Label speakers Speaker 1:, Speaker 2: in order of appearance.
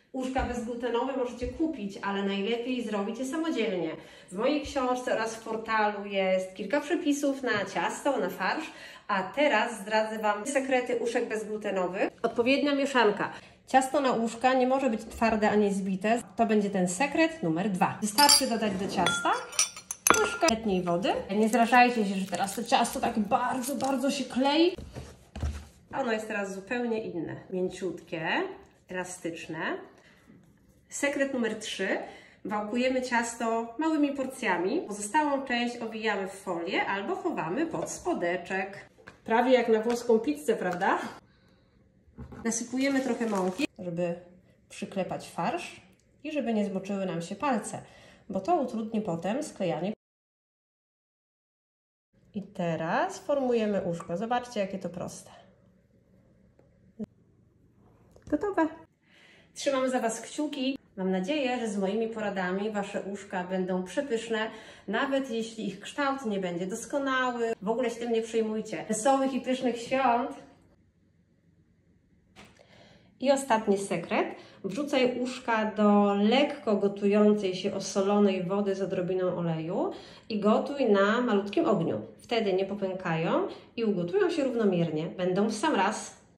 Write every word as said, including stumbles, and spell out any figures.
Speaker 1: Uszka bezglutenowe możecie kupić, ale najlepiej zrobić je samodzielnie. W mojej książce oraz w portalu jest kilka przepisów na ciasto, na farsz, a teraz zdradzę Wam sekrety uszek bezglutenowych. Odpowiednia mieszanka. Ciasto na uszka nie może być twarde ani zbite. To będzie ten sekret numer dwa. Wystarczy dodać do ciasta łyżkę letniej wody. Nie zrażajcie się, że teraz to ciasto tak bardzo, bardzo się klei. Ono jest teraz zupełnie inne. Mięciutkie, elastyczne. Sekret numer trzy. Wałkujemy ciasto małymi porcjami. Pozostałą część owijamy w folię albo chowamy pod spodeczek. Prawie jak na włoską pizzę, prawda? Nasypujemy trochę mąki, żeby przyklepać farsz i żeby nie zmoczyły nam się palce, bo to utrudni potem sklejanie. I teraz formujemy uszko. Zobaczcie, jakie to proste. Gotowe. Trzymam za Was kciuki. Mam nadzieję, że z moimi poradami Wasze uszka będą przepyszne, nawet jeśli ich kształt nie będzie doskonały. W ogóle się tym nie przejmujcie. Wesołych i pysznych świąt! I ostatni sekret. Wrzucaj uszka do lekko gotującej się osolonej wody z odrobiną oleju i gotuj na malutkim ogniu. Wtedy nie popękają i ugotują się równomiernie. Będą w sam raz.